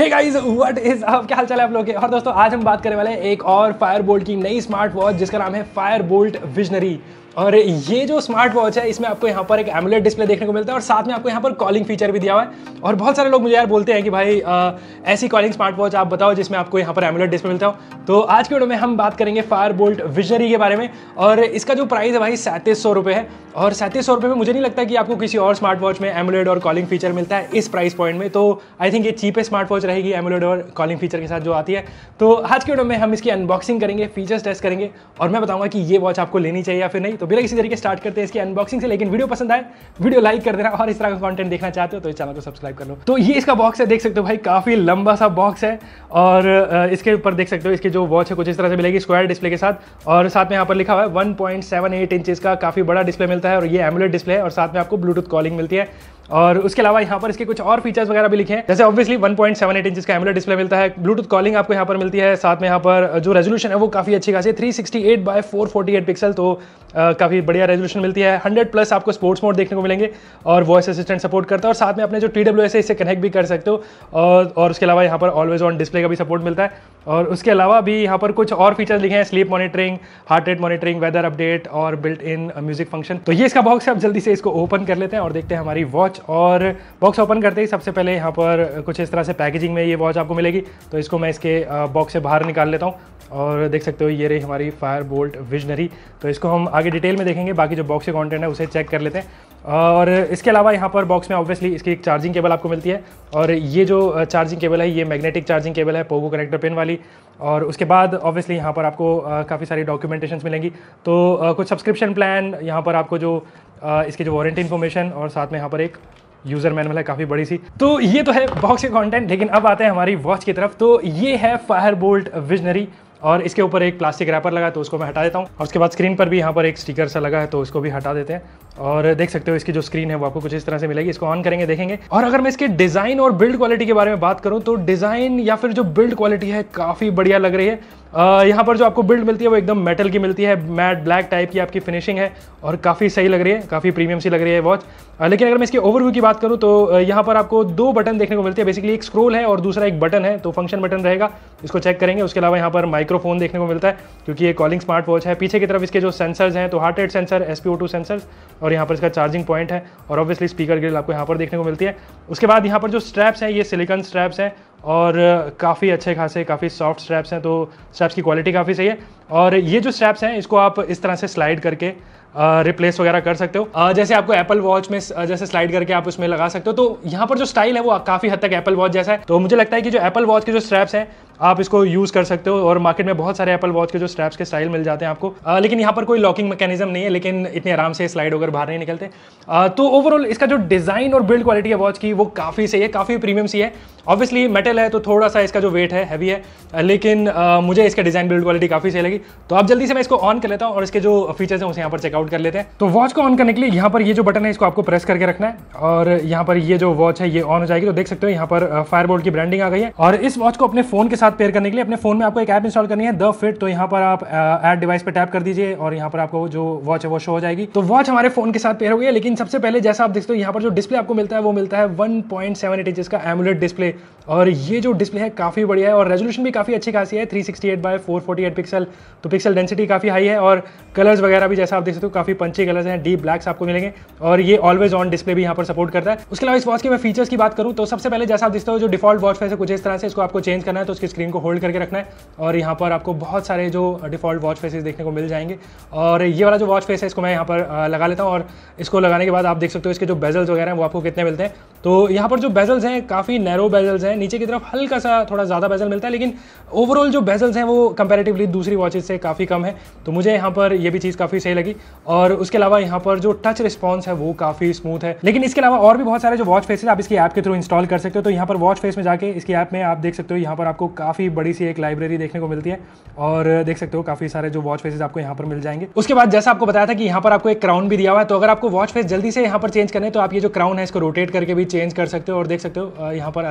Hey guys what is up, क्या हाल चाल है आप लोग के। और दोस्तों आज हम बात करने वाले हैं एक और फायरबोल्ट की नई स्मार्ट वॉच जिसका नाम है फायरबोल्ट विजनरी। और ये जो स्मार्ट वॉच है इसमें आपको यहाँ पर एक एमुलेट डिस्प्ले देखने को मिलता है और साथ में आपको यहाँ पर कॉलिंग फीचर भी दिया हुआ है। और बहुत सारे लोग मुझे यार बोलते हैं कि भाई ऐसी कॉलिंग स्मार्ट वॉच आप बताओ जिसमें आपको यहाँ पर एमुलेट डिस्प्ले मिलता हो। तो आज के वीडियो में हम बात करेंगे फायरबोल्ट विजनरी के बारे में। और इसका जो प्राइस है भाई 3700 रुपये है। और 3700 रुपये में मुझे नहीं लगता कि आपको किसी और स्मार्ट वॉच में एमुलेट और कॉलिंग फीचर मिलता है इस प्राइस पॉइंट में। तो आई थिंक ये चीपेस्ट स्मार्ट वॉच रहेगी एमुलेट और कॉलिंग फीचर के साथ जो आती है। तो आज के वीडियो में हम इसकी अनबॉक्सिंग करेंगे, फीचर्स टेस्ट करेंगे और मैं बताऊंगा कि ये वॉच आपको लेनी चाहिए या फिर नहीं। तो बिना किसी तरीके स्टार्ट करते हैं इसकी अनबॉक्सिंग से। लेकिन वीडियो पसंद आए वीडियो लाइक कर देना और इस तरह का कंटेंट देखना चाहते हो तो इस चैनल को सब्सक्राइब कर लो। तो ये इसका बॉक्स है, देख सकते हो भाई काफी लंबा सा बॉक्स है। और इसके ऊपर देख सकते हो इसकी जो वॉच है कुछ इस तरह से मिलेगी स्क्वायर डिस्प्ले के साथ। और साथ में यहाँ पर लिखा हुआ है 1.78 इंचेस का काफी बड़ा डिस्प्ले मिलता है और ये एमुलेट डिस्प्ले है। और साथ में आपको ब्लूटूथ कॉलिंग मिलती है। और उसके अलावा यहाँ पर इसके कुछ और फीचर्स वगैरह भी लिखे हैं, जैसे ऑब्वियसली 1.78 इंचेस का एमुलेट डिस्प्ले मिलता है, ब्लूटूथ कॉलिंग आपको यहाँ पर मिलती है। साथ में यहाँ पर जो रेजोल्यूशन है वो काफी अच्छी खासी 368x448 पिक्सल, तो काफी बढ़िया रेजोल्यूशन मिलती है। 100+ आपको स्पोर्ट्स मोड देखने को मिलेंगे और वॉइस असिस्टेंट सपोर्ट करता है। और साथ में अपने जो TWS है इससे कनेक्ट भी कर सकते हो। और उसके अलावा यहाँ पर ऑलवेज ऑन डिस्प्ले का भी सपोर्ट मिलता है। और उसके अलावा भी यहाँ पर कुछ और फीचर्स लिखे हैं, sleep monitoring, heart rate monitoring, weather update और बिल्ट इन म्यूजिक फंक्शन। तो ये इसका बॉक्स है, अब जल्दी से इसको ओपन कर लेते हैं और देखते हैं हमारी वॉच। और बॉक्स ओपन करते ही सबसे पहले यहाँ पर कुछ इस तरह से पैकेजिंग में ये वॉच आपको मिलेगी। तो इसको मैं इसके बॉक्स से बाहर निकाल लेता हूँ और देख सकते हो ये रही हमारी फायरबोल्ट विजनरी। तो इसको हम आगे डिटेल में देखेंगे, बाकी जो बॉक्स के कंटेंट है उसे चेक कर लेते हैं। और इसके अलावा यहाँ पर बॉक्स में ऑब्वियसली इसकी एक चार्जिंग केबल आपको मिलती है। और ये जो चार्जिंग केबल है ये मैग्नेटिक चार्जिंग केबल है, पोगो कनेक्टर पिन वाली। और उसके बाद ऑब्वियसली यहाँ पर आपको काफ़ी सारी डॉक्यूमेंटेशंस मिलेंगी। तो कुछ सब्सक्रिप्शन प्लान, यहाँ पर आपको जो इसकी जो वारंटी इन्फॉर्मेशन और साथ में यहाँ पर एक यूज़र मैनुअल है काफ़ी बड़ी सी। तो ये तो है बॉक्स के कंटेंट, लेकिन अब आते हैं हमारी वॉच की तरफ। तो ये है फायरबोल्ट विजनरी और इसके ऊपर एक प्लास्टिक रैपर लगा है तो उसको मैं हटा देता हूँ। और उसके बाद स्क्रीन पर भी यहाँ पर एक स्टिकर सा लगा है तो उसको भी हटा देते हैं। और देख सकते हो इसकी जो स्क्रीन है वो आपको कुछ इस तरह से मिलेगी। इसको ऑन करेंगे देखेंगे। और अगर मैं इसके डिज़ाइन और बिल्ड क्वालिटी के बारे में बात करूँ तो डिज़ाइन या फिर जो बिल्ड क्वालिटी है काफ़ी बढ़िया लग रही है। यहाँ पर जो आपको बिल्ड मिलती है वो एकदम मेटल की मिलती है, मैट ब्लैक टाइप की आपकी फिनिशिंग है और काफ़ी सही लग रही है, काफ़ी प्रीमियम सी लग रही है वॉच। लेकिन अगर मैं इसके ओवरव्यू की बात करूँ तो यहाँ पर आपको 2 बटन देखने को मिलते हैं, बेसिकली एक स्क्रॉल है और दूसरा एक बटन है, तो फंक्शन बटन रहेगा, इसको चेक करेंगे। उसके अलावा यहाँ पर माइक्रोफोन देखने को मिलता है क्योंकि ये कॉलिंग स्मार्ट वॉच है। पीछे की तरफ इसके जो सेंसर्स हैं तो heart rate sensor, SpO2 sensor और यहाँ पर इसका चार्जिंग पॉइंट है। और ऑब्वियसली स्पीकर ग्रिल आपको यहाँ पर देखने को मिलती है। उसके बाद यहाँ पर जो स्ट्रैप्स हैं ये सिलिकॉन स्ट्रैप्स हैं और काफ़ी अच्छे खासे काफ़ी सॉफ्ट स्ट्रैप्स हैं, तो स्ट्रैप्स की क्वालिटी काफ़ी सही है। और ये जो स्ट्रैप्स हैं इसको आप इस तरह से स्लाइड करके रिप्लेस वगैरह कर सकते हो, जैसे आपको एप्पल वॉच में जैसे स्लाइड करके आप उसमें लगा सकते हो। तो यहाँ पर जो स्टाइल है वो काफ़ी हद तक एप्पल वॉच जैसा है। तो मुझे लगता है कि जो एप्पल वॉच के जो स्ट्रैप्स हैं आप इसको यूज़ कर सकते हो। और मार्केट में बहुत सारे एप्पल वॉच के जो स्ट्रैप्स के स्टाइल मिल जाते हैं आपको, लेकिन यहाँ पर कोई लॉकिंग मैकेनिज्म नहीं है, लेकिन इतने आराम से स्लाइड होकर बाहर नहीं निकलते। तो ओवरऑल इसका जो डिज़ाइन और बिल्ड क्वालिटी है वॉच की वो काफ़ी सही है, काफ़ी प्रीमियम सी है। ऑब्वियसली मेटल है तो थोड़ा सा इसका जो वेट है हैवी है, लेकिन मुझे इसका डिज़ाइन बिल्ड क्वालिटी काफ़ी सही लगी। तो अब जल्दी से मैं इसको ऑन कर लेता हूँ और इसके जो फीचर्स हैं उसे यहाँ पर चेकआउट कर लेते हैं। तो वॉच को ऑन करने के लिए यहाँ पर ये जो बटन है इसको आपको प्रेस करके रखना है और यहाँ पर ये जो वॉच है ये ऑन हो जाएगी। तो देख सकते हो यहाँ पर फायरबोल्ट की ब्रांडिंग आ गई है। और इस वॉच को अपने फोन के साथ पेयर करने के लिए अपने फोन में आपको एक ऐप इंस्टॉल करनी है, द फिट। तो यहाँ पर आप ऐड डिवाइस पे टैप कर दीजिए और यहाँ पर आपको जो वॉच है वो शो हो जाएगी। तो वॉच हमारे फोन के साथ पेयर हो गई है। लेकिन सबसे पहले जैसा आप देखते हो यहाँ पर जो डिस्प्ले आपको मिलता है वो मिलता है 1.78 इंचेस का एमुलेट डिस्प्ले। और ये जो डिस्प्ले है काफ़ी बढ़िया है और रेजोल्यूशन भी काफ़ी अच्छी खासी है, 368x448 पिक्सल। तो पिक्सल डेंसिटी काफ़ी हाई है और कलर्स वगैरह भी जैसा आप देख सकते हो काफ़ी पंची कलर्स हैं, डीप ब्लैक्स आपको मिलेंगे। और ये ऑलवेज ऑन डिस्प्ले भी यहाँ पर सपोर्ट करता है। उसके अलावा इस वॉच के मैं फीचर्स की बात करूँ तो सबसे पहले जैसा आप देखते हो जो डिफॉल्ट वॉच फेस है कुछ इस तरह से, इसको आपको चेंज करना है तो उसकी स्क्रीन को होल्ड करके रखना है। और यहाँ पर आपको बहुत सारे जो डिफॉल्ट वॉच फेसेस देखने को मिल जाएंगे। और ये वाला जो वॉच फेस है इसको मैं यहाँ पर लगा लेता हूँ और इसको लगाने के बाद आप देख सकते हो इसके जो बेजल्स वगैरह हैं वो आपको कितने मिलते हैं। तो यहाँ पर जो बेजल्स हैं काफ़ी नैरो बेजल्स हैं, नीचे की तरफ हल्का सा थोड़ा ज़्यादा बेजल मिलता है, लेकिन ओवरऑल जो बेजल्स हैं वो कंपैरेटिवली दूसरी वॉचेस से काफ़ी कम है। तो मुझे यहाँ पर ये भी चीज़ काफ़ी सही लगी। और उसके अलावा यहाँ पर जो टच रिस्पॉन्स है वो काफ़ी स्मूथ है। लेकिन इसके अलावा और भी बहुत सारे जो वॉच फेसेस आप इसकी ऐप के थ्रू इंस्टॉल कर सकते हो। तो यहाँ पर वॉच फेस में जाके इसकी ऐप में आप देख सकते हो यहाँ पर आपको काफ़ी बड़ी सी एक लाइब्रेरी देखने को मिलती है और देख सकते हो काफ़ी सारे जो वॉच फेसेस आपको यहाँ पर मिल जाएंगे। उसके बाद जैसा आपको बताया था कि यहाँ पर आपको एक क्राउन भी दिया हुआ है, तो अगर आपको वॉच फेस जल्दी से यहाँ पर चेंज करने तो आप ये जो क्राउन है इसको रोटेट करके भी चेंज कर सकते हो। और देख सकते हो यहाँ पर अलग अलग जो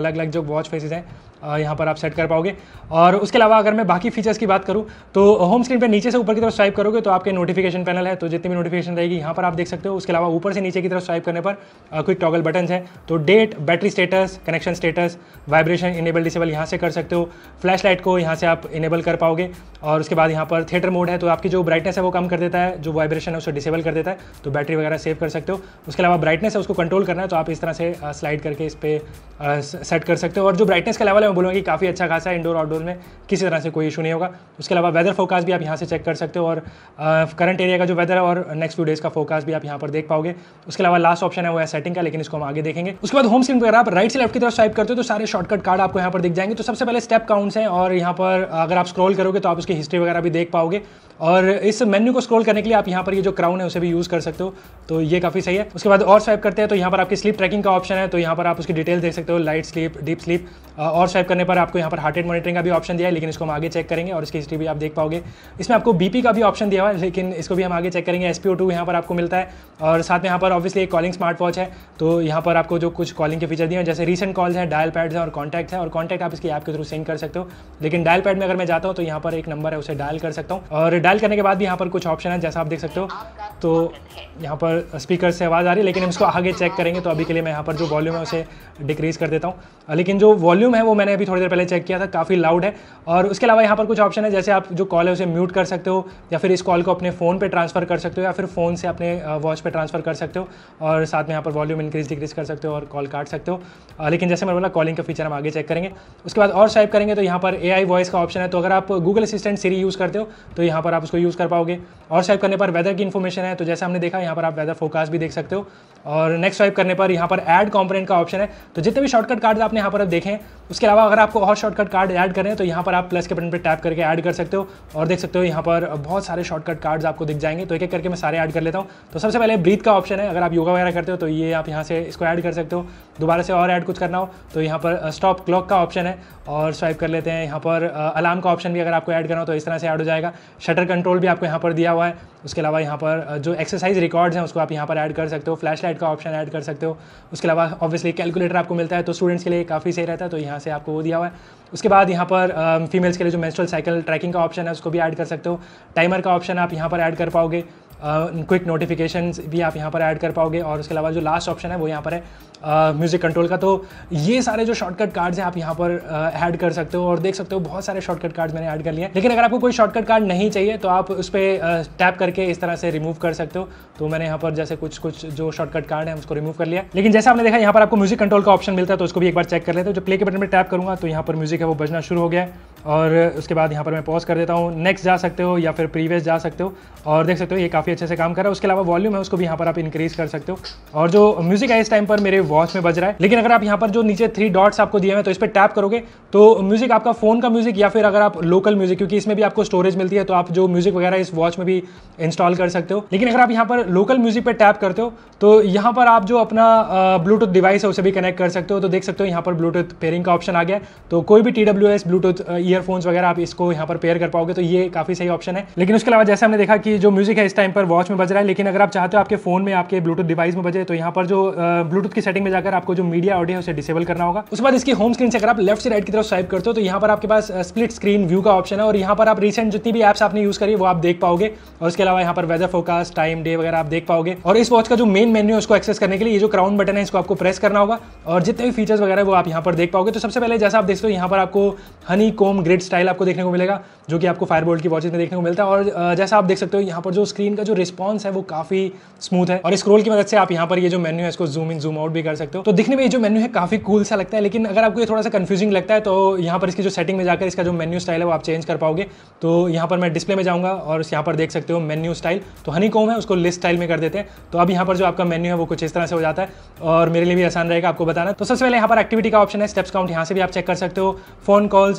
वॉच फेसेस हैं यहाँ पर आप सेट कर पाओगे। और उसके अलावा अगर मैं बाकी फीचर्स की बात करूँ तो होम स्क्रीन पे नीचे से ऊपर की तरफ स्वाइप करोगे तो आपके नोटिफिकेशन पैनल है, तो जितनी भी नोटिफिकेशन रहेगी यहाँ पर आप देख सकते हो। उसके अलावा ऊपर से नीचे की तरफ स्वाइप करने पर क्विक टॉगल बटन है, तो date, battery status, connection status, vibration enable disable यहाँ से कर सकते हो। फ्लैश लाइट को यहाँ से आप इनेबल कर पाओगे। और उसके बाद यहाँ पर थिएटर मोड है, तो आपकी जो ब्राइटनेस है वो कम कर देता है, जो वाइब्रेशन है उसे डिसेबल कर देता है, तो बैटरी वगैरह सेव कर सकते हो। उसके अलावा ब्राइटनेस है उसको कंट्रोल करना है, तो आप इस तरह से स्लाइड करके इस पर सेट कर सकते हो। और जो ब्राइटनेस का लेवल है मैं बोलूँगा कि काफ़ी अच्छा खासा है, इंडोर आउटडोर में किसी तरह से कोई इशू नहीं होगा। उसके अलावा वेदर फोकास्ट भी आप यहाँ से चेक कर सकते हो, और करंट एरिया का जो वेदर है और नेक्स्ट फ्यू डेज़ का फोकास्ट भी आप यहाँ पर देख पाओगे। उसके अलावा लास्ट ऑप्शन है वो है सेटिंग का, लेकिन इसको हम आगे देखेंगे। उसके बाद होम स्क्रीन पर आप राइट से लेफ्ट की तरफ स्वाइप करते हो तो सारे शॉर्टकट कार्ड आपको यहाँ पर दिख जाएंगे। तो सबसे पहले स्टेप काउंट्स हैं, और यहाँ पर अगर आप स्क्रॉल करोगे तो आप उसकी हिस्ट्री वगैरह भी देख पाओगे। और इस मेन्यू को स्क्रॉल करने के लिए आप यहाँ पर ये जो क्राउन है उसे भी यूज़ कर सकते हो, तो ये काफ़ी सही है। उसके बाद और स्वाइप करते हैं तो यहाँ पर आपकी स्लीप ट्रैकिंग का ऑप्शन है, तो यहाँ पर आप उसकी डिटेल देख सकते हो, लाइट स्लीप, डीप स्लीप। और स्वाइप करने पर आपको यहाँ पर हार्ट रेट मॉनिटरिंग का भी ऑप्शन दिया है, लेकिन इसको हम आगे चेक करेंगे, और इसकी हिस्ट्री भी आप देख पाओगे। इसमें आपको बीपी का भी ऑप्शन दिया हुआ है, लेकिन इसको भी हम आगे चेक करेंगे। SpO2 यहाँ पर आपको मिलता है, और साथ में यहाँ पर ऑब्वियसली एक कॉलिंग स्मार्ट वॉच है, तो यहाँ पर आपको जो कुछ कॉलिंग के फीचर दिए हैं जैसे रीसेंट कॉल्स हैं, डायल पैड्स हैं और कॉन्टैक्ट है। और कॉन्टैक्ट आप इसकी ऐप के थ्रू सिंक कर सकते हो, लेकिन डायल पैड में अगर मैं जाता हूँ तो यहाँ पर एक नंबर है उसे डायल कर सकता हूँ। और डायल करने के बाद भी यहाँ पर कुछ ऑप्शन है जैसा आप देख सकते हो, तो यहाँ पर स्पीकर से आवाज़ आ रही है, लेकिन हम इसको आगे चेक करेंगे। तो अभी के लिए मैं यहाँ पर जो वॉल्यूम है उसे डिक्रीज़ कर देता हूँ, लेकिन जो वॉल्यूम है वो मैंने अभी थोड़ी देर पहले चेक किया था, काफ़ी लाउड है। और उसके अलावा यहाँ पर कुछ ऑप्शन है, जैसे आप जो कॉल है उसे म्यूट कर सकते हो, या फिर इस कॉल को अपने फ़ोन पे ट्रांसफ़र कर सकते हो, या फिर फ़ोन से अपने वॉच पे ट्रांसफ़र कर सकते हो। और साथ में यहाँ पर वॉल्यूम इंक्रीज़ डिक्रीज़ कर सकते हो और कॉल काट सकते हो। लेकिन जैसे मैं बोला कॉलिंग का फीचर हम आगे चेक करेंगे। उसके बाद और स्वाइप करेंगे तो यहाँ पर AI वॉइस का ऑप्शन है, तो अगर आप गूगल असिस्टेंट सिरी यूज़ करते हो तो यहाँ पर आप उसको यूज़ कर पाओगे। और स्वाइप करने पर वेदर की इन्फॉर्मेशन है, तो जैसे हमने देखा यहाँ पर आप वेदर फोकास्ट भी देख सकते हो। और नेक्स्ट स्वाइप करने पर यहाँ पर ऐड कंपोनेंट का ऑप्शन है, तो जितने भी शॉर्टकट कार्ड आपने यहाँ पर देखें, उसके अलावा अगर आपको और शॉर्टकट कार्ड ऐड करें तो यहाँ पर आप प्लस के बटन पर टैप करके ऐड कर सकते हो। और देख सकते हो यहाँ पर बहुत सारे शॉर्टकट कार्ड्स आपको दिख जाएंगे, तो एक एक करके मैं सारे ऐड कर लेता हूँ। तो सबसे पहले ब्रीथ का ऑप्शन है, अगर आप योगा वगैरह करते हो तो ये आप यहाँ से इसको ऐड कर सकते हो। दोबारा से और ऐड कुछ करना हो तो यहाँ पर स्टॉप क्लॉक का ऑप्शन है, और स्वाइप कर लेते हैं। यहाँ पर अलार्म का ऑप्शन भी अगर आपको ऐड करना हो तो इस तरह से ऐड हो जाएगा। शटर कंट्रोल भी आपको यहाँ पर दिया हुआ है। उसके अलावा यहाँ पर जो एक्सरसाइज रिकॉर्ड्स हैं उसको आप यहाँ पर ऐड कर सकते हो। फ्लैश लाइट का ऑप्शन ऐड कर सकते हो। उसके अलावा ऑब्वियसली कैलकुलेटर आपको मिलता है, तो स्टूडेंट्स के लिए काफ़ी सही रहता है, तो यहाँ से आपको वो दिया हुआ है। उसके बाद यहाँ पर फीमेल्स के लिए जो मेंस्ट्रुअल साइकिल ट्रैकिंग का ऑप्शन है उसको भी ऐड कर सकते हो। टाइमर का ऑप्शन आप यहाँ पर ऐड कर पाओगे। क्विक नोटिफिकेशंस भी आप यहाँ पर ऐड कर पाओगे। और उसके अलावा जो लास्ट ऑप्शन है वो यहाँ पर है म्यूज़िक कंट्रोल का। तो ये सारे जो शॉर्टकट कार्ड्स हैं आप यहाँ पर ऐड कर सकते हो, और देख सकते हो बहुत सारे शॉर्टकट कार्ड्स मैंने ऐड कर लिए हैं। लेकिन अगर आपको कोई शॉर्टकट कार्ड नहीं चाहिए तो आप उस पर टैप करके इस तरह से रिमूव कर सकते हो। तो मैंने यहाँ पर जैसे कुछ जो शॉर्टकट कार्ड है उसको रिमूव कर लिया। लेकिन जैसे आपने देखा यहाँ पर आपको म्यूज़िक कंट्रोल का ऑप्शन मिलता है, तो उसको भी एक बार चेक कर लेते हो। जो प्ले के बटन पर टैप करूँगा तो यहाँ पर म्यूज़िक है वो बजना शुरू हो गया है, और उसके बाद यहाँ पर मैं पॉज कर देता हूँ। नेक्स्ट जा सकते हो या फिर प्रीवियस जा सकते हो, और देख सकते हो ये काफ़ी अच्छे से काम कर रहा है। उसके अलावा वॉल्यूम है उसको भी यहाँ पर आप इंक्रीज़ कर सकते हो। और जो म्यूज़िक है इस टाइम पर मेरे वॉच में बज रहा है, लेकिन अगर आप यहाँ पर जो नीचे 3 डॉट्स आपको दिए हैं तो इस पर टैप करोगे तो म्यूज़िक आपका फ़ोन का म्यूज़िक, या फिर अगर आप लोकल म्यूज़िक, क्योंकि इसमें भी आपको स्टोरेज मिलती है, तो आप जो म्यूज़िक वगैरह इस वॉच में भी इंस्टॉल कर सकते हो। लेकिन अगर आप यहाँ पर लोकल म्यूज़िक पर टैप करते हो तो यहाँ पर आप जो अपना ब्लूटूथ डिवाइस है उसे भी कनेक्ट कर सकते हो। तो देख सकते हो यहाँ पर ब्लूटूथ पेयरिंग का ऑप्शन आ गया है, तो कोई भी TWS ब्लूटूथ ईयरफोन्स वगैरह आप इसको यहाँ पर पेयर कर पाओगे, तो ये काफ़ी सही ऑप्शन है। लेकिन उसके अलावा जैसे हमने देखा कि जो म्यूज़िक है इस टाइम पर वॉच में बज रहा है, लेकिन अगर आप चाहते हो आपके फ़ोन में आपके ब्लूटूथ डिवाइस में बजे, तो यहाँ पर जो ब्लूटूथ की सेटिंग में जाकर आपको जो मीडिया ऑडियो है उसे डिसेबल करना होगा। उसके बाद इसकी होम स्क्रीन से अगर आप लेफ्ट से राइट की तरफ स्वाइप करते हो तो यहाँ पर आपके पास स्प्लिट स्क्रीन व्यू का ऑप्शन है, और यहाँ पर आप रिसेंट जितनी भी ऐप्स आपने यूज़ करी वो आप देख पाओगे। और उसके अलावा यहाँ पर वेदर फोकास्ट, टाइम, डे वगैरह आप देख पाओगे। और इस वॉच का जो मेन मेन्यू है उसको एक्सेस करने के लिए ये जो क्राउन बटन है इसको आपको प्रेस करना होगा, और जितने भी फीचर्स वगैरह वो आप यहाँ पर देख पाओगे। तो सबसे पहले जैसा आप देखते हो यहाँ पर आपको हनी कोम ग्रिड स्टाइल आपको देखने को मिलेगा, जो कि आपको फायरबोल्ट की वॉचेस में देखने को मिलता है। और जैसा आप देख सकते हो यहाँ पर जो स्क्रीन का जो रिस्पॉन्स है वो काफ़ी स्मूथ है, और स्क्रॉल की मदद से आप यहाँ पर ये जो मेन्यू है इसको जूम इन जूम आउट भी कर सकते हो। तो दिखने में ये जो मेन्यू है काफ़ी कूल सा लगता है, लेकिन अगर आपको ये थोड़ा सा कंफ्यूजिंग लगता है तो यहाँ पर इसकी जो सेटिंग में जाकर इसका जो मेन्यू स्टाइल है वो आप चेंज कर पाओगे। तो यहाँ पर मैं डिस्प्ले में जाऊँगा और यहाँ पर देख सकते हो मेन्यू स्टाइल, तो हनी कोम है उसको लिस्ट स्टाइल में कर देते हैं। तो अब यहाँ पर जो आपका मेन्यू है वो कुछ इस तरह से हो जाता है, और मेरे लिए भी आसान रहेगा आपको बताना। तो सबसे पहले यहाँ पर एक्टिविटी का ऑप्शन है, स्टेप्स काउंट यहाँ से भी आप चेक कर सकते हो। Phone calls, measure heart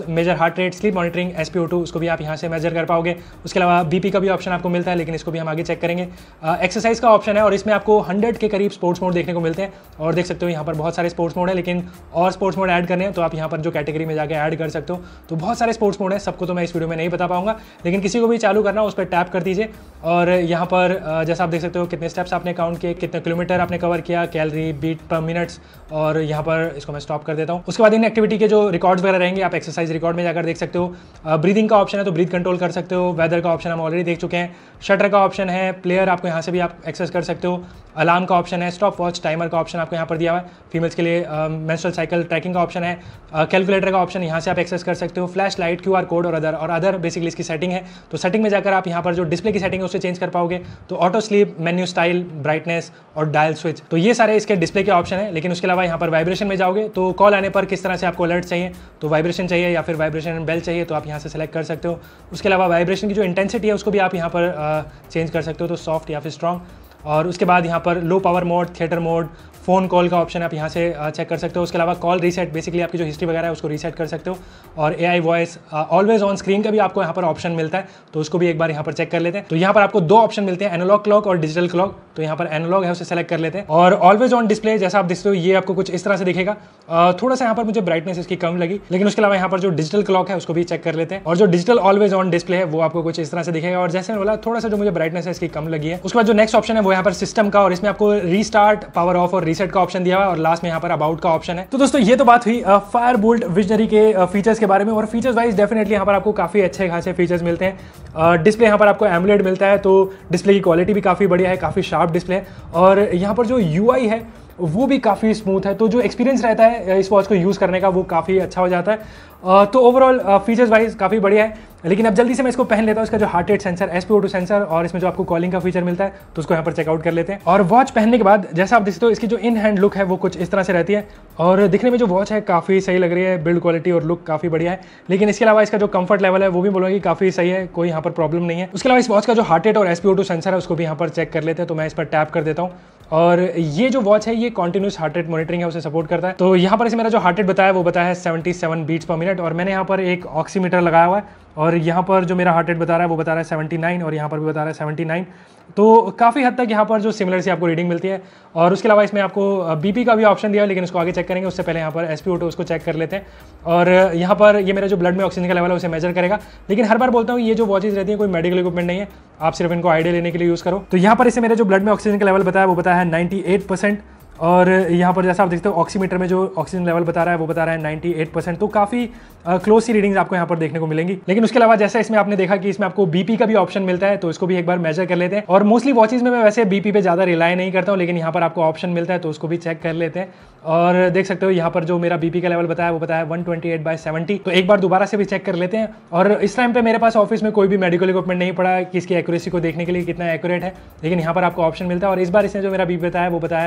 heart rate, sleep monitoring, SpO2 उसको भी आप यहाँ से मेजर कर पाओगे। उसके अलावा BP का भी ऑप्शन आपको मिलता है, लेकिन इसको भी हम आगे चेक करेंगे। एक्सरसाइज का ऑप्शन है और इसमें आपको 100 के करीब स्पोर्ट्स मोड देखने को मिलते हैं और देख सकते हो यहाँ पर बहुत सारे स्पोर्ट्स मोड है, लेकिन और स्पोर्ट्स मोड ऐड करने हैं तो आप यहाँ पर जो कैटेगरी में जाकर ऐड कर सकते हो। तो बहुत सारे स्पोर्ट्स मोड है, सबको तो मैं इस वीडियो में नहीं बता पाऊंगा, लेकिन किसी को भी चालू करना उस पर टैप कर दीजिए और यहाँ पर जैसा आप देख सकते हो कितने स्टेप्स आपने काउंट किए, कितने किलोमीटर आपने कवर किया, कैलोरी, बीट पर मिनट्स, और यहाँ पर इसको मैं स्टॉप कर देता हूँ। उसके बाद इन एक्टिविटी के जो रिकॉर्ड्स वगैरह रहेंगे आप एक्सरसाइज रिकॉर्ड में जाकर देख सकते हो। ब्रीदिंग का ऑप्शन है तो ब्रीथ कंट्रोल कर सकते हो। वेदर का ऑप्शन हम ऑलरेडी देख चुके हैं। शटर का ऑप्शन है, प्लेयर आपको यहाँ से भी आप एक्सेस कर सकते हो। अलार्म का ऑप्शन है, स्टॉप वॉच, टाइमर का ऑप्शन आपको यहाँ पर दिया हुआ है। फीमेल्स के लिए मेंस्ट्रुअल साइकिल ट्रैकिंग का ऑप्शन है। कैलकुलेटर का ऑप्शन यहाँ से आप एक्सेस कर सकते हो। फ्लैश लाइट, QR कोड और अदर बेसिकली इसकी सेटिंग है। तो सेटिंग में जाकर आप यहाँ पर जो डिस्प्ले की सेटिंग है उससे चेंज कर पाओगे। तो auto sleep, menu style, brightness और डायल स्विच, तो ये सारे इसके डिस्प्ले के ऑप्शन है। लेकिन उसके अलावा यहाँ पर वाइब्रेशन में जाओगे तो कॉल आने पर किस तरह से आपको अलर्ट चाहिए, तो वाइब्रेशन चाहिए या फिर वाइब्रेशन बेल चाहिए तो आप यहाँ से सेलेक्ट कर सकते हो। उसके अलावा वाइब्रेशन की जो इंटेंसिटी है उसको भी आप यहाँ पर चेंज कर सकते हो, तो सॉफ्ट या फिर स्ट्रॉन्ग। और उसके बाद यहाँ पर low power mode, theatre mode, phone call का ऑप्शन आप यहाँ से चेक कर सकते हो। उसके अलावा कॉल रीसेट, बेसिकली आपकी जो हिस्ट्री वगैरह है उसको रीसेट कर सकते हो। और AI voice, always on screen का भी आपको यहाँ पर ऑप्शन मिलता है, तो उसको भी एक बार यहाँ पर चेक कर लेते हैं। तो यहाँ पर आपको दो ऑप्शन मिलते हैं, एनालॉग क्लॉक और डिजिटल क्लॉक। तो यहाँ पर एनालॉग है उसे सेलेक्ट कर लेते हैं। और ऑलवेज ऑन डिस्प्ले जैसा आप देखते हो ये आपको कुछ इस तरह से दिखेगा। थोड़ा सा यहाँ पर मुझे ब्राइटनेस इसकी कम लगी, लेकिन उसके अलावा यहाँ पर जो डिजिटल क्लॉक है उसको भी चेक कर लेते हैं। और जो डिजिटल ऑलवेज ऑन डिस्प्ले है वो आपको कुछ इस तरह से दिखेगा। और जैसे मैंने बोला थोड़ा सा जो मुझे ब्राइटनेस है इसकी कम लगी है। उसके बाद जो नेक्स्ट ऑप्शन है वो यहाँ पर सिस्टम का, और इसमें आपको रीस्टार्ट, पावर ऑफ और रीसेट का ऑप्शन दिया हुआ है। और लास्ट में यहाँ पर अबाउट का ऑप्शन है। तो दोस्तों ये तो बात हुई फायरबोल्ट विजनरी के फीचर्स के बारे में। और फीचर्स वाइज डेफिनेटली यहाँ पर आपको काफ़ी अच्छे खासे फीचर्स मिलते हैं। डिस्प्ले यहाँ पर आपको एमोलेड मिलता है, तो डिस्प्ले की क्वालिटी भी काफ़ी बढ़िया है, काफ़ी शार्प डिस्प्ले है। और यहाँ पर जो UI है वो भी काफ़ी स्मूथ है, तो जो एक्सपीरियंस रहता है इस वॉच को यूज़ करने का वो काफ़ी अच्छा हो जाता है। तो ओवरऑल फीचर्स वाइज काफ़ी बढ़िया है। लेकिन अब जल्दी से मैं इसको पहन लेता हूँ। इसका जो heart rate sensor, SpO2 sensor और इसमें जो आपको कॉलिंग का फीचर मिलता है तो उसको यहाँ पर चेकआउट कर लेते हैं। और वॉच पहनने के बाद जैसा आप देखते हो इसकी जो इन हैंड लुक है वो कुछ इस तरह से रहती है। और दिखने में जो वॉच है काफ़ी सही लग रही है, बिल्ड क्वालिटी और लुक काफ़ी बढ़िया है। लेकिन इसके अलावा इसका जो कंफर्ट लेवल है वो भी बोलूँगा कि काफ़ी सही है, कोई यहाँ पर प्रॉब्लम नहीं है। उसके अलावा इस वॉच का जो हार्ट रेट और SpO2 सेंसर है उसको भी यहाँ पर चेक कर लेते हैं। तो मैं इस पर टैप कर देता हूँ और ये जो वॉच है ये कॉन्टिन्यूस हार्ट रेट मॉनिटरिंग है उसे सपोर्ट करता है। तो यहाँ पर इसे मेरा जो हार्ट रेट बताया वो बताया है 77 बीट्स पर मिनट। और मैंने यहाँ पर एक ऑक्सीमीटर लगाया हुआ है और यहाँ पर जो मेरा हार्ट रेट बता रहा है वो बता रहा है 79 और यहाँ पर भी बता रहा है 79। तो काफ़ी हद तक यहाँ पर जो सिमिलर सी आपको रीडिंग मिलती है। और उसके अलावा इसमें आपको BP का भी ऑप्शन दिया है, लेकिन उसको आगे चेक करेंगे। उससे पहले यहाँ पर SpO2 उसको चेक कर लेते हैं। और यहाँ पर ये मेरा जो ब्लड में ऑक्सीजन का लेवल है उसे मेजर करेगा। लेकिन हर बार बोलता हूँ ये जो वॉचेज रहती है कोई मेडिकल इक्विपमेंट नहीं है, आप सिर्फ इनको आइडिया लेने के लिए यूज़ करो। तो यहाँ पर इसे मेरे जो ब्लड में ऑक्सीजन का लेवल बताया वो बताया है 98%। और यहाँ पर जैसा आप देखते हो ऑक्सीमीटर में जो ऑक्सीजन लेवल बता रहा है वो बता रहा है 98%। तो काफ़ी क्लोज सी रीडिंग्स आपको यहाँ पर देखने को मिलेंगी। लेकिन उसके अलावा जैसा इसमें आपने देखा कि इसमें आपको BP का भी ऑप्शन मिलता है, तो इसको भी एक बार मेजर कर लेते हैं। और मोस्टली वॉचेज में मैं वैसे BP पे ज़्यादा रिलाई नहीं करता हूँ, लेकिन यहाँ पर आपको ऑप्शन मिलता है तो उसको भी चेक कर लेते हैं। और देख सकते हो यहाँ पर जो मेरा BP का लेवल बताया वो बताया 128/70। तो एक बार दोबारा से भी चेक कर लेते हैं। और इस टाइम पे मेरे पास ऑफिस में कोई भी मेडिकल इक्विपमेंट नहीं पड़ा कि इसकी एक्यूरेसी को देखने के लिए कितना एक्यूरेट है, लेकिन यहाँ पर आपको ऑप्शन मिलता है। और इस बार इसने जो मेरा BP बताया वो बताया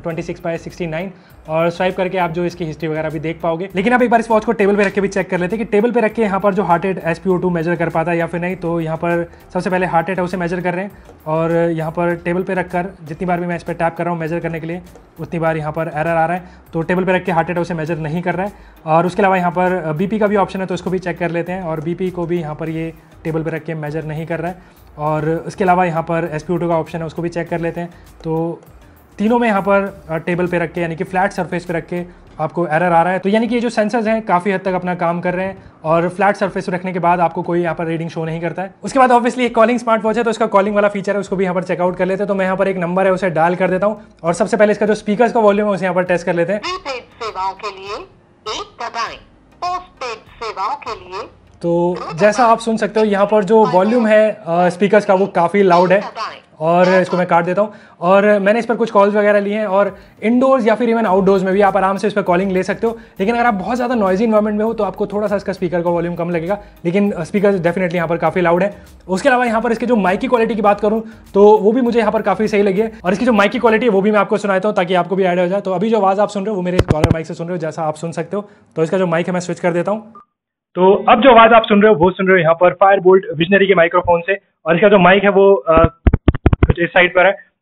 126/69। और स्वाइप करके आप जो इसकी हिस्ट्री वगैरह भी देख पाओगे। लेकिन आप एक बार इस वॉच को टेबल पे रख के भी चेक कर लेते हैं कि टेबल पे रख के यहाँ पर जो हार्ट रेट SpO2 मेजर कर पाता है या फिर नहीं। तो यहाँ पर सबसे पहले हार्ट रेट है उसे मेजर कर रहे हैं और यहाँ पर टेबल पे रखकर जितनी बार भी मैं इस पर टैप कर रहा हूँ मेजर करने के लिए उतनी बार यहाँ पर एरर आ रहा है। तो टेबल पे रख के हार्ट रेट उसे मेजर नहीं कर रहा है। और उसके अलावा यहाँ पर BP का भी ऑप्शन है तो इसको भी चेक कर लेते हैं। और BP को भी यहाँ पर ये टेबल पे रख के मेजर नहीं कर रहा है। और उसके अलावा यहाँ पर SpO2 का ऑप्शन है उसको भी चेक कर लेते हैं। तो तीनों में यहाँ पर टेबल पे रख के यानी कि फ्लैट सरफेस पे रख के आपको एरर आ रहा है। तो यानी कि ये जो सेंसर्स हैं काफ़ी हद तक अपना काम कर रहे हैं और फ्लैट सरफेस रखने के बाद आपको कोई यहाँ पर रीडिंग शो नहीं करता है। उसके बाद ऑब्वियसली एक कॉलिंग स्मार्ट वॉच है तो इसका कॉलिंग वाला फीचर है उसको भी यहाँ पर चेकआउट कर लेते हैं। तो मैं यहाँ पर एक नंबर है उसे डायल कर देता हूँ और सबसे पहले इसका जो स्पीकर का वॉल्यूम है उसे यहाँ पर टेस्ट कर लेते हैं। प्रीपेड सेवाओं के लिए 1 दबाएं, पोस्टपेड सेवाओं के लिए। तो जैसा आप सुन सकते हो यहाँ पर जो वॉल्यूम है स्पीकर्स का वो काफ़ी लाउड है। और इसको मैं काट देता हूँ। और मैंने इस पर कुछ कॉल्स वगैरह लिए हैं और इंडोर्स या फिर इवन आउटडोर्स में भी आप आराम से इस पर कॉलिंग ले सकते हो। लेकिन अगर आप बहुत ज़्यादा नॉइजी इन्वायरमेंट में हो तो आपको थोड़ा सा इसका स्पीकर का वॉल्यूम कम लगेगा, लेकिन स्पीकर डेफिनेटली यहाँ पर काफ़ी लाउड है। उसके अलावा यहाँ पर इसके जो माइक की क्वालिटी की बात करूँ तो वो भी मुझे यहाँ पर काफ़ी सही लगी है। और इसकी जो माइक की क्वालिटी है वो भी मैं आपको सुनाता हूँ ताकि आपको भी आइडिया हो जाए। तो अभी जो आवाज़ आप सुन रहे हो वो मेरे डॉलर माइक से सुन रहे हो जैसा आप सुन सकते हो। तो इसका जो माइक है मैं स्विच कर देता हूँ। तो अब जो आवाज़ आप सुन रहे हो वो सुन रहे हो यहाँ पर फायरबोल्ट विजनरी के माइक्रोफोन से। और इसका जो माइक है वो कुछ इस साइड पर है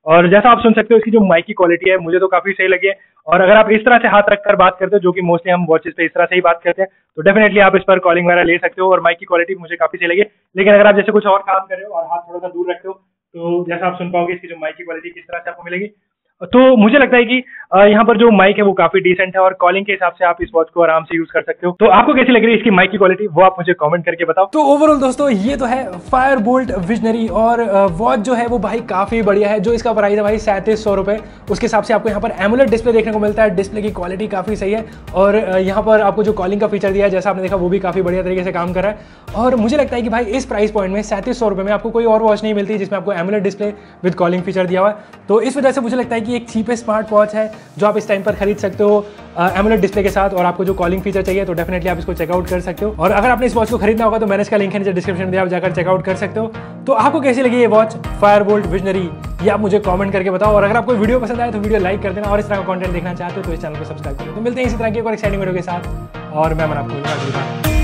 और जैसा आप सुन सकते हो इसकी जो माइक की क्वालिटी है मुझे तो काफी सही लगी है। और अगर आप इस तरह से हाथ रखकर बात करते हो, जो कि मोस्टली हम वॉचेस पे इस तरह से ही बात करते हैं, तो डेफिनेटली आप इस पर कॉलिंग वगैरह ले सकते हो और माइक की क्वालिटी मुझे काफी सही लगी। लेकिन अगर आप जैसे कुछ और काम कर रहे हो और हाथ थोड़ा सा दूर रखते हो, तो जैसा आप सुन पाओगे इसकी जो माइक की क्वालिटी किस तरह से आपको मिलेगी। तो मुझे लगता है कि यहाँ पर जो माइक है वो काफी डिसेंट है और कॉलिंग के हिसाब से आप इस वॉच को आराम से यूज कर सकते हो। तो आपको कैसी लग रही है इसकी माइक की क्वालिटी, वो आप मुझे कमेंट करके बताओ। तो ओवरऑल दोस्तों ये तो है फायरबोल्ट विजनरी, और वॉच जो है वो भाई काफी बढ़िया है। जो इसका प्राइस है भाई 3700 रुपए, उसके हिसाब से आपको यहाँ पर एमुलेट डिस्प्ले देखने को मिलता है। डिस्प्ले की क्वालिटी काफी सही है और यहाँ पर आपको जो कॉलिंग का फीचर दिया है जैसा आपने देखा वो भी काफी बढ़िया तरीके से काम कर रहा है। और मुझे लगता है कि भाई इस प्राइस पॉइंट में 3700 रुपए में आपको कोई और वॉच नहीं मिलती जिसमें आपको AMOLED display with calling feature दिया हुआ है। तो इस वजह से मुझे लगता है कि एक चीपेस्ट स्मार्ट वॉच है जो आप इस टाइम पर खरीद सकते हो एमुलेट डिस्प्ले के साथ। और आपको जो कॉलिंग फीचर चाहिए तो डेफिनेटली आप इसको चेकआउट कर सकते हो। और अगर आपने इस वॉच को खरीदना होगा तो मैंने इसका लिंक है नीचे डिस्क्रिप्शन में, आप जाकर चेकआउट कर सकते हो। तो आपको कैसी लगी ये वॉच फायरबोल्ट विजनरी, ये आप मुझे कमेंट करके बताओ। और अगर आपको वीडियो पसंद आए तो वीडियो लाइक कर देना और इस तरह का कंटेंट देखना चाहते हो तो इस चैनल को सब्सक्राइब करो। तो मिलते हैं इसी तरह की एक और एक्साइटिंग वीडियो के साथ, और मैं आपको